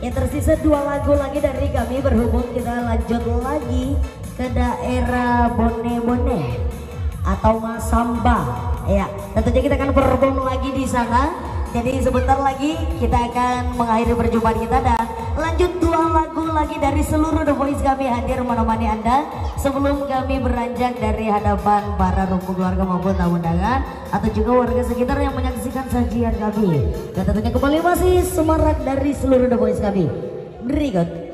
Oke, tersisa 2 lagu lagi dari kami, berhubung kita lanjut lagi ke daerah Bone-Bone atau Masamba. Ya, tentunya kita akan perform lagi di sana. Jadi sebentar lagi kita akan mengakhiri perjumpaan kita dan lanjut 2 lagu lagi dari seluruh The Voice kami hadir menemani Anda sebelum kami beranjak dari hadapan para rumput keluarga maupun tamu undangan atau juga warga sekitar yang menyaksikan sajian kami. Dan tentunya kembali masih semarak dari seluruh The Voice kami. Berikut.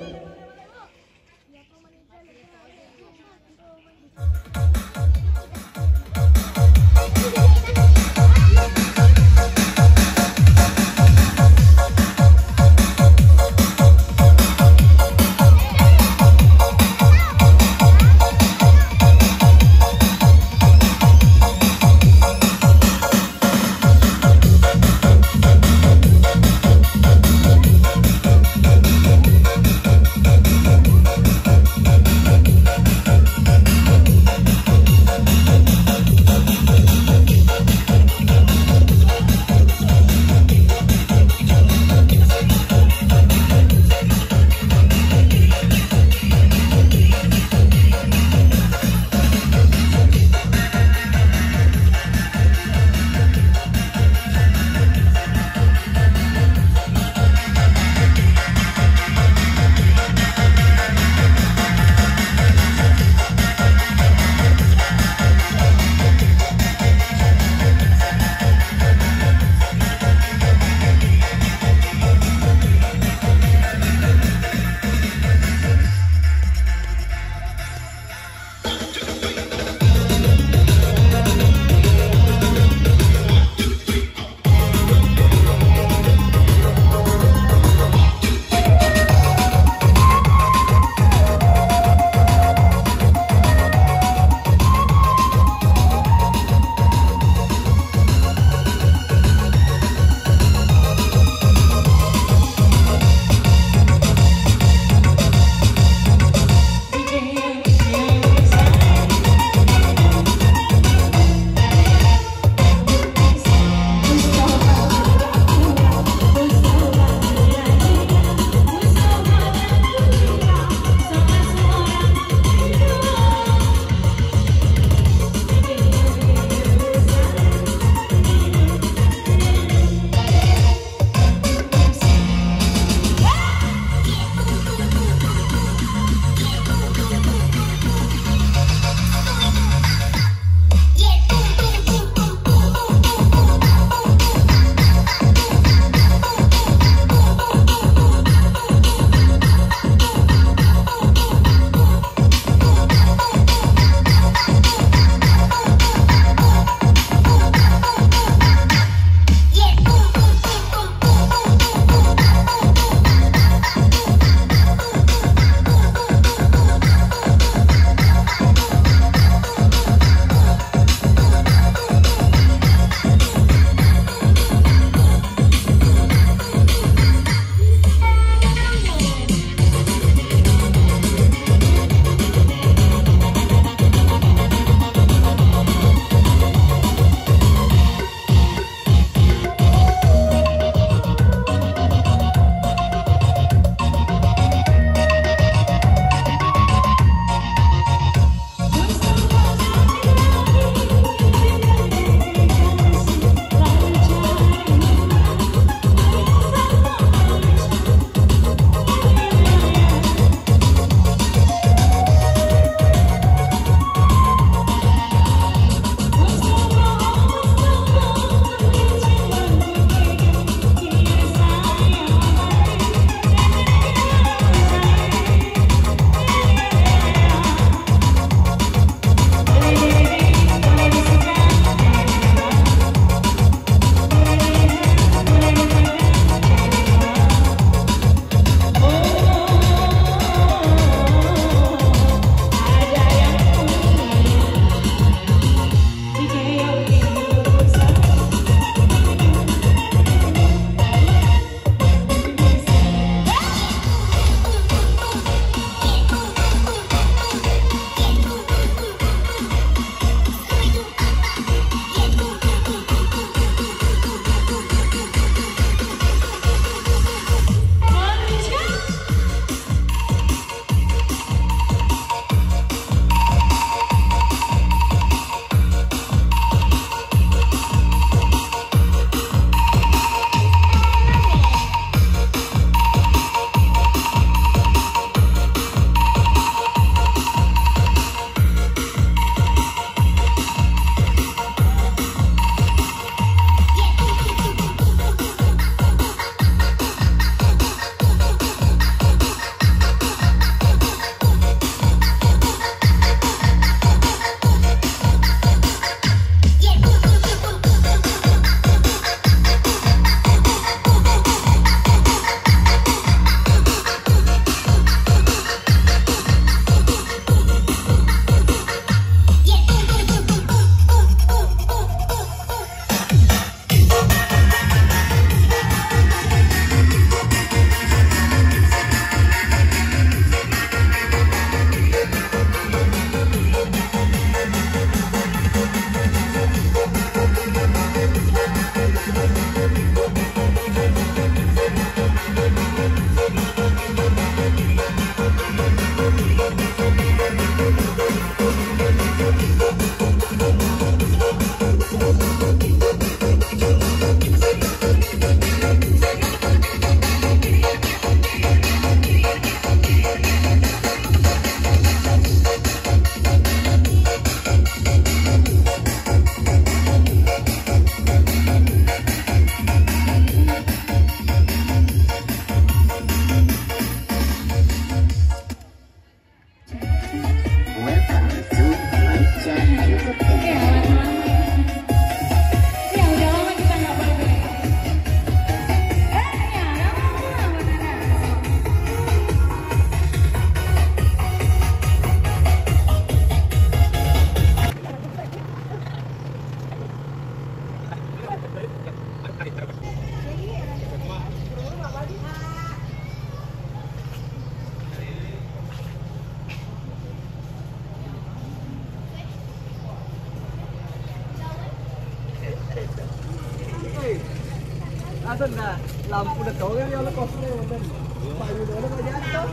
Asan na lampu na to yang lo kosnya wonten. Payu dulu kok jatuh.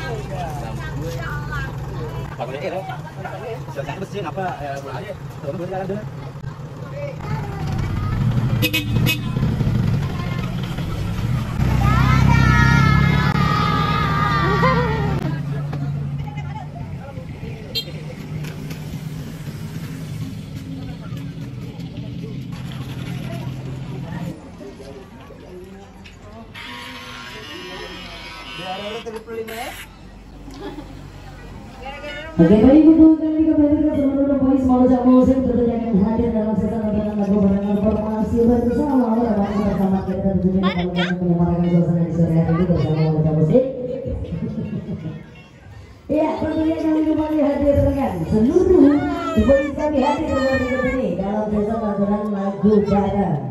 Pakai ini. Sudah mesin apa mulanya? Turun jalan dulu. Oke, baik untuk kami kembali ke seluruh voice Malaysia Musik tentunya akan hadir dalam season dengan lagu barengan formasi bersama bersama kita tentunya akan menyemarakan suasana di sore hari ini bersama Malaysia Musik. Ya, tentunya kami kembali hadir dengan seluruh voice kami hadir kembali ke sini dalam season lagu bareng.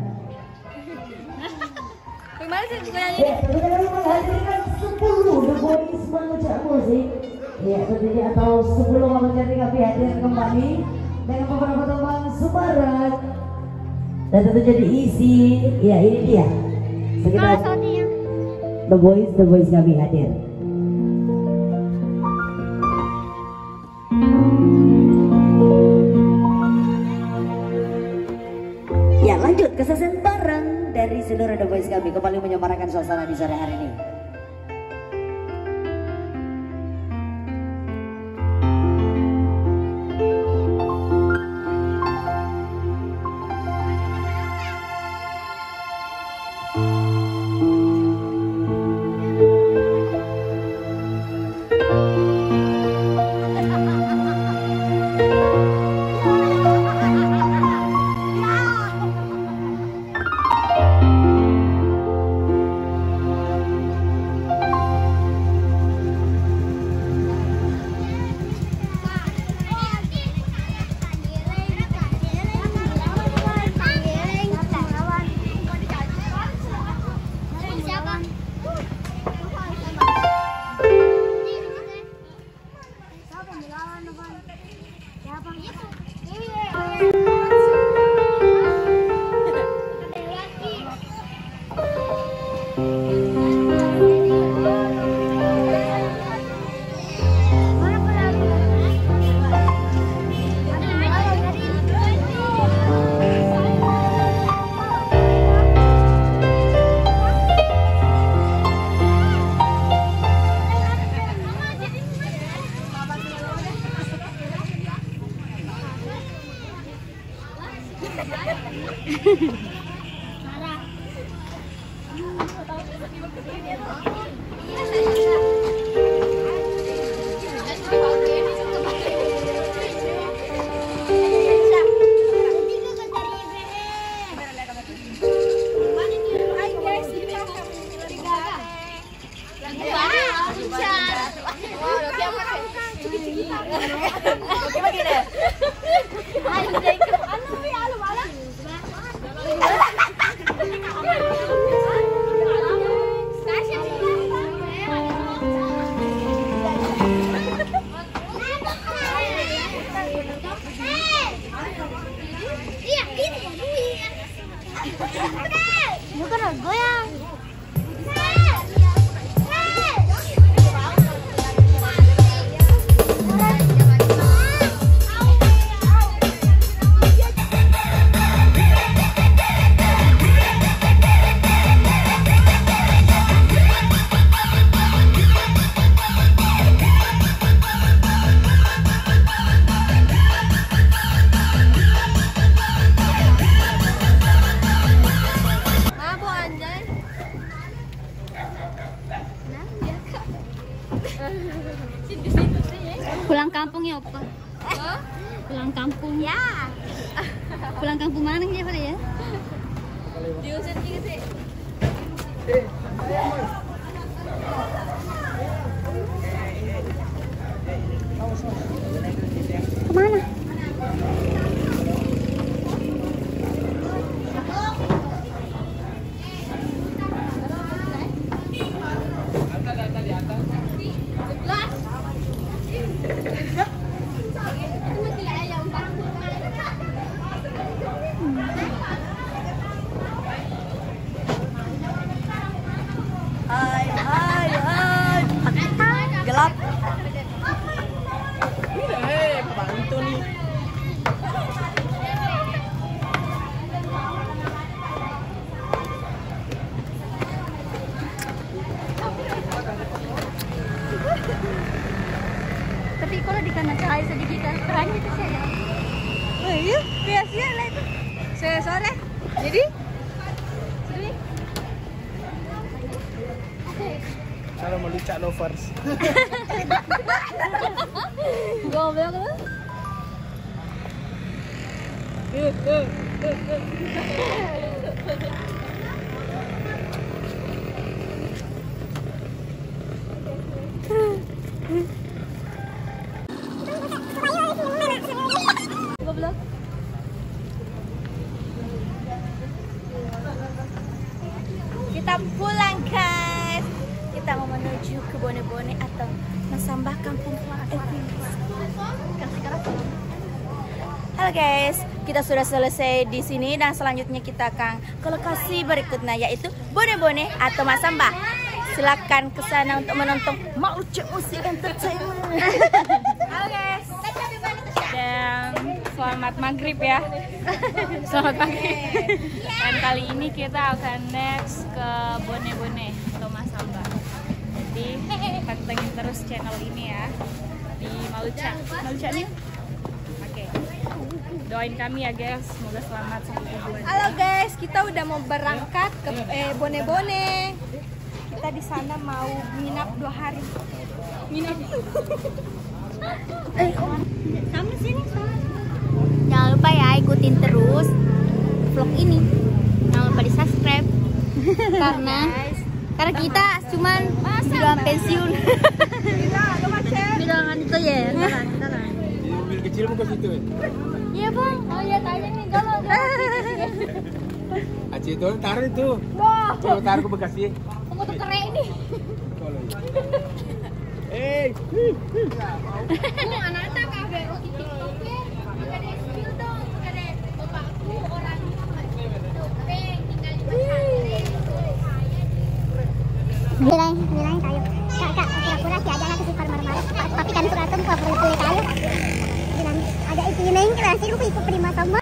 Ya, tentunya kami menghadirkan 10 The Voice Malaysia Musik. Ya, tentunya atau sebelum mencari kami hadir kembali dengan beberapa teman Semarang dan tentunya diisi. Ya, ini dia sekitar The Voice kami hadir. Ya, lanjut ke sesi bareng dari seluruh The Voice kami kembali menyemarakan suasana di sore hari ini. Pulang kampung ya, Opa? Pulang kampung. Ya. Pulang kampung mana ya, Pak ya? Diusir juga sih. Kemana? di kanan cahaya sedikit terang itu saya. Oh iya, biasanya lah itu. Sore. Jadi cara melucak lovers. Goblok lu. Goblok. Kita pulang guys. Kita mau menuju ke Bone-Bone atau Masambah Kampung Halo guys, kita sudah selesai di sini dan selanjutnya kita akan ke lokasi berikutnya yaitu Bone-Bone atau Masambah. Silakan ke sana untuk menonton Mauce Musik Entertainment. Halo guys. Dan selamat maghrib ya. Selamat maghrib. Dan kali ini kita akan next ke Bone-Bone atau Masambah. Jadi pantengin terus channel ini ya di Maluca nih. Oke. Doain kami ya guys, semoga selamat sampai tujuan. Halo guys, kita udah mau berangkat ke Bone-Bone. Kita di sana mau nginap 2 hari. Nginap. Kamu sini. Jangan lupa ya ikutin terus vlog ini. Jangan lupa di subscribe karena kita cuman bilang pensiun. Bilangan itu ya, taran. Di mobil kecil bukan situ ya? Iya bang. Oh iya tanya nih kalau Aceh itu taruh itu. Kalau taruh ke Bekasi. kamu tuh keren ini. Anak-anak kafe roti TikToknya agak ada spill dong, agak ada bapakku orang tinggal di pesantren. Bilangin kayu. Kak, pura-pura si aja nanti super marah-marah. Tapi kan pura-pura pura-pura kayu. Bilang ada itu neng kelas itu ikut prima sama.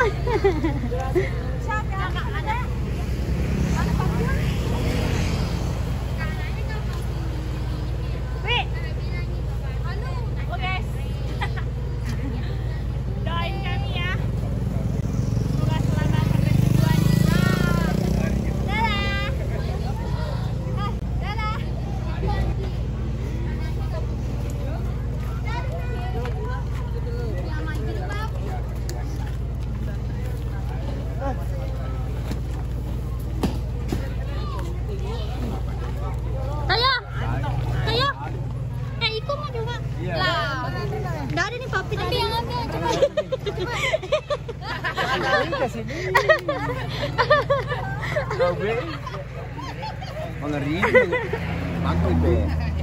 Ngeri. Mantul deh.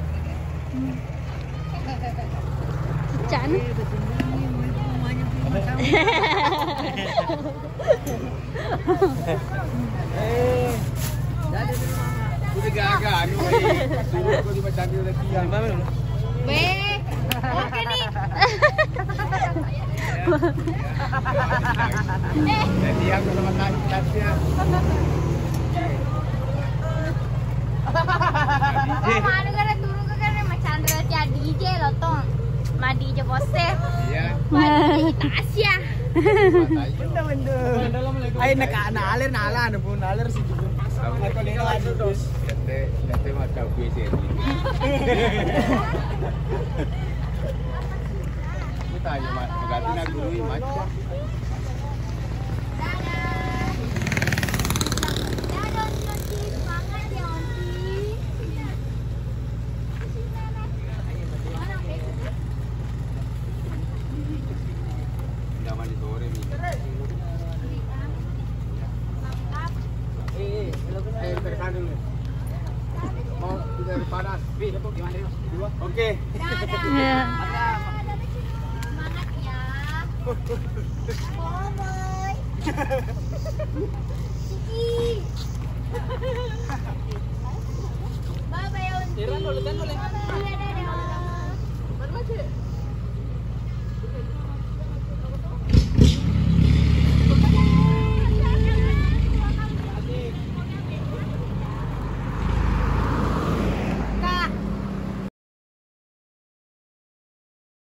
Can. Udah gagak anu suruh kau dibacain lagi yang mana? Oke nih. Jadi aku sama tasnya. Mana gara turun ke kana macam Chandra jadi DJ lo tong. Ma DJ bose. Iya. Kita Asia. Bener. Ay nalir anu pun nalir sih gitu. Aku lihat terus. Dete macam biasa ini. Kita aja ganti nak guru macam. Oke. Semangat ya. Boy. Siki. Bye bye. Tiran boleh. Dadah.